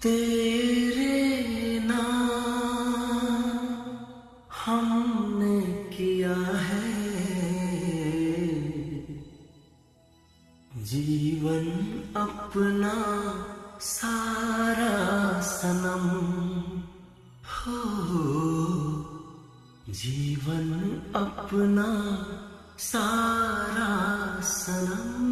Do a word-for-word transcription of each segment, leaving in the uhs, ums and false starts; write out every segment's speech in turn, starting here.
तेरे नाम हमने किया है जीवन अपना सारा सनम हो, जीवन अपना सारा सनम।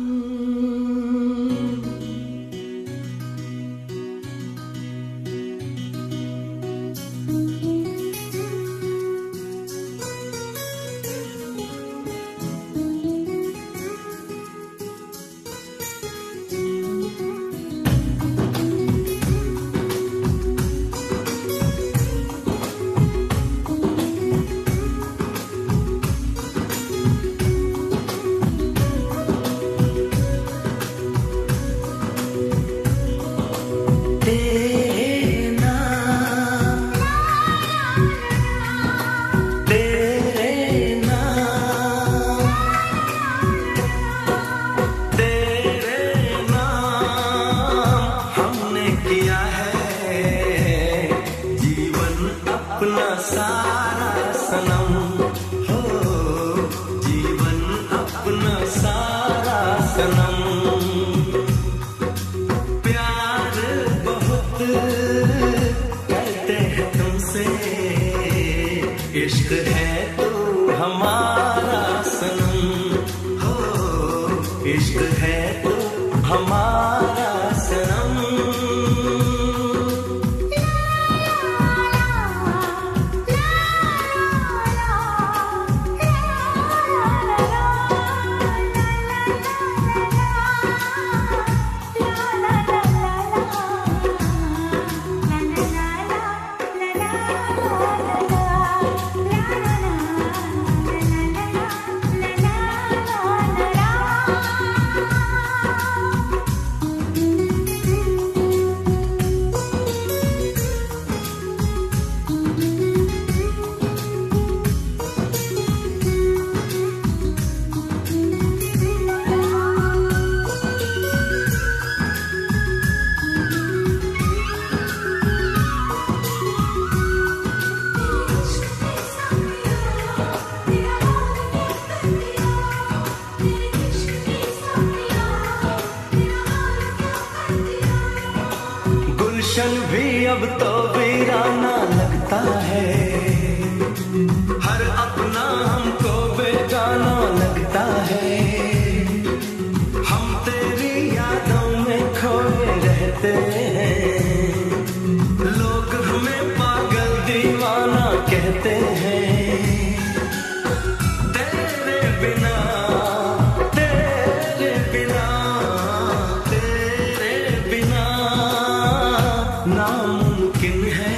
अपना सारा सनम हो, जीवन अपना सारा सनम। प्यार बहुत करते हैं तुमसे, इश्क है तो हमारा सनम हो, इश्क है तो हमारा सनम। गुलशन भी अब तो वीराना लगता है, हर अपना हमको बेगाना लगता है। हम तेरी यादों में खोए रहते हैं, लोग हमें पागल दीवाना कहते हैं। तेरे बिना तेरे बिना तेरे बिना नामुमकिन है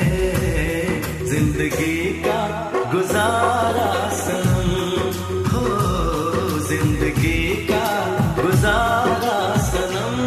जिंदगी का गुजारा सनम हो, जिंदगी का गुजारा सनम।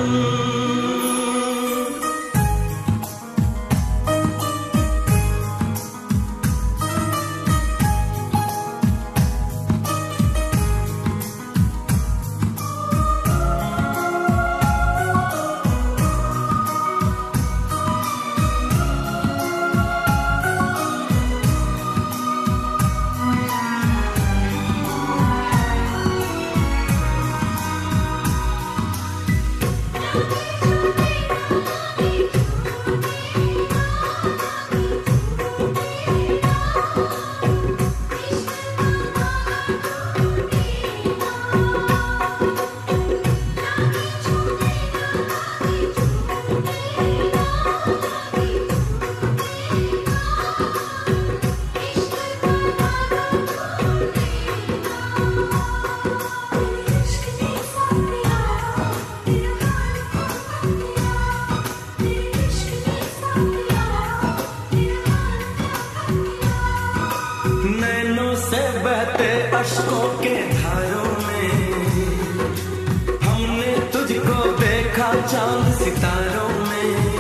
नैनों से बहते अश्कों के धारों में हमने तुझको देखा चांद सितारों में।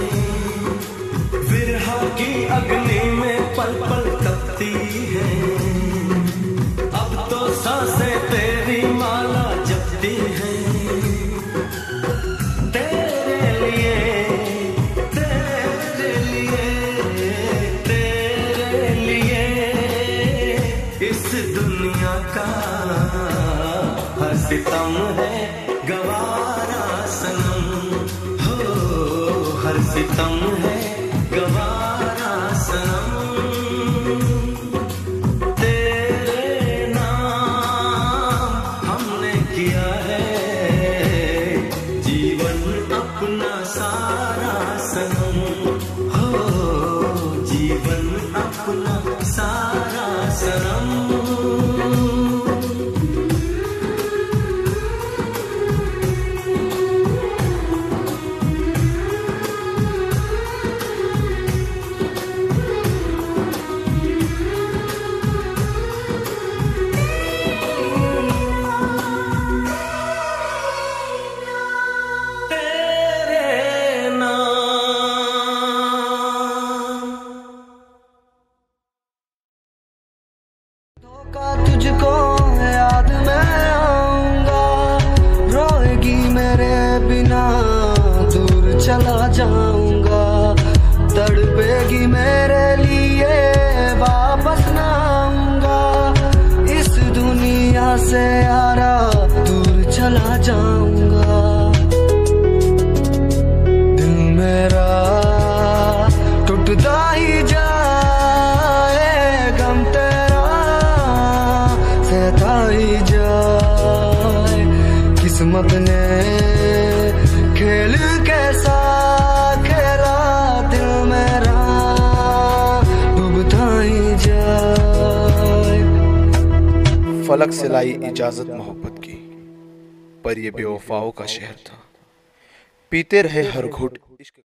विरह की अग्नि में पल पल तपती है, अब तो सांसें तेरी माला जपती है। तेरे लिए तेरे हर सितम है गवारा सनम, हो हर सितम है गवारा सनम। तेरे नाम हमने किया है जीवन अपना सारा सनम, हो जीवन अपना सारा सनम। तुझको याद मैं आऊंगा, रोएगी मेरे बिना दूर चला जाऊंगा, तड़पेगी मेरे लिए वापस ना आऊंगा, इस दुनिया से यारा दूर चला जाऊंगा। दिल मेरा टूटता ही जाए, गम तेरा सहता ही जाए, किस्मत ने खेल कैसा खेला, दिल मेरा डूबता ही जाए। फलक से लाई इजाजत मोहब्बत की, पर ये बेवफाओं का शहर था, पीते रहे हर घुट इश्क।